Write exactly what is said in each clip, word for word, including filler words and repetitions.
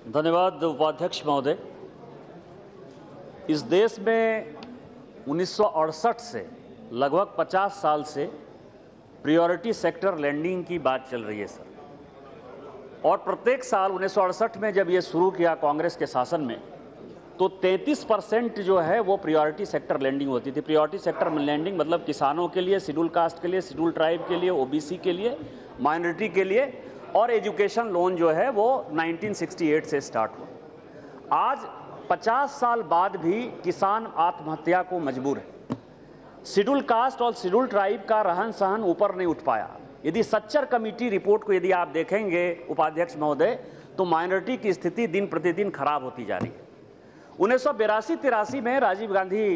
धन्यवाद उपाध्यक्ष महोदय। इस देश में उन्नीस सौ अड़सठ से लगभग पचास साल से प्रायोरिटी सेक्टर लैंडिंग की बात चल रही है सर, और प्रत्येक साल उन्नीस सौ अड़सठ में जब ये शुरू किया कांग्रेस के शासन में, तो तैंतीस परसेंट जो है वो प्रायोरिटी सेक्टर लैंडिंग होती थी। प्रायोरिटी सेक्टर लैंडिंग मतलब किसानों के लिए, शेड्यूल कास्ट के लिए, शेड्यूल ट्राइब के लिए, ओबीसी के लिए, माइनॉरिटी के लिए, और एजुकेशन लोन जो है वो उन्नीस सौ अड़सठ से स्टार्ट हुआ। आज पचास साल बाद भी किसान आत्महत्या को मजबूर है। शेड्यूल कास्ट और शेड्यूल ट्राइब का रहन सहन ऊपर नहीं उठ पाया। यदि सच्चर कमेटी रिपोर्ट को यदि आप देखेंगे उपाध्यक्ष महोदय, तो माइनॉरिटी की स्थिति दिन प्रतिदिन खराब होती जा रही है। उन्नीस सौ बिरासी तिरासी में राजीव गांधी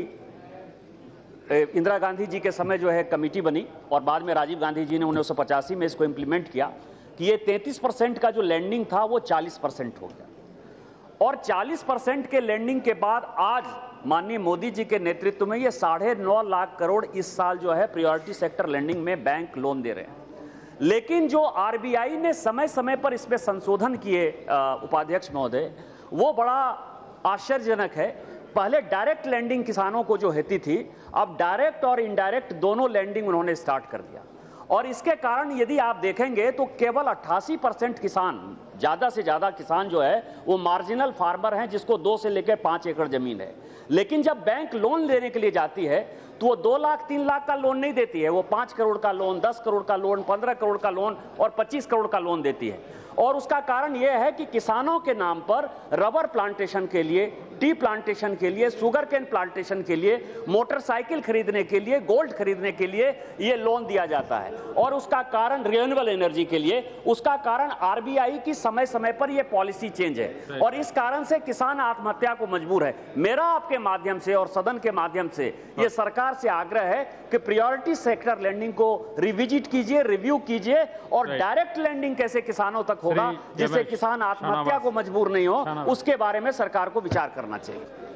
इंदिरा गांधी जी के समय जो है कमेटी बनी, और बाद में राजीव गांधी जी ने उन्नीस सौ पचासी में इसको इम्प्लीमेंट किया कि ये तैंतीस परसेंट का जो लैंडिंग था वो चालीस परसेंट हो गया। और चालीस परसेंट के लैंडिंग के बाद आज माननीय मोदी जी के नेतृत्व में ये साढ़े नौ लाख करोड़ इस साल जो है प्रायोरिटी सेक्टर लैंडिंग में बैंक लोन दे रहे हैं। लेकिन जो आरबीआई ने समय समय पर इसमें संशोधन किए उपाध्यक्ष महोदय, वो बड़ा आश्चर्यजनक है। पहले डायरेक्ट लैंडिंग किसानों को जो होती थी, अब डायरेक्ट और इनडायरेक्ट दोनों लैंडिंग उन्होंने स्टार्ट कर दिया। और इसके कारण यदि आप देखेंगे तो केवल अट्ठासी परसेंट किसान, ज़्यादा से ज़्यादा किसान जो है वो मार्जिनल फार्मर हैं, जिसको दो से लेकर पाँच एकड़ ज़मीन है। लेकिन जब बैंक लोन लेने के लिए जाती है तो वो दो लाख तीन लाख का लोन नहीं देती है, वो पाँच करोड़ का लोन, दस करोड़ का लोन, पंद्रह करोड़ का लोन और पच्चीस करोड़ का लोन देती है। और उसका कारण यह है कि किसानों के नाम पर रबर प्लांटेशन के लिए, टी प्लांटेशन के लिए, शुगर केन प्लांटेशन के लिए, मोटरसाइकिल खरीदने के लिए, गोल्ड खरीदने के लिए ये लोन दिया जाता है। और उसका कारण रिन्यूएबल एनर्जी के लिए, उसका कारण आरबीआई की समय समय पर यह पॉलिसी चेंज है, और इस कारण से किसान आत्महत्या को मजबूर है। मेरा आपके माध्यम से और सदन के माध्यम से ये सरकार से आग्रह है कि प्रायोरिटी सेक्टर लैंडिंग को रिविजिट कीजिए, रिव्यू कीजिए, और डायरेक्ट लैंडिंग कैसे किसानों तक होगा जिससे किसान आत्महत्या को मजबूर नहीं हो, उसके बारे में सरकार को विचार करना चाहिए।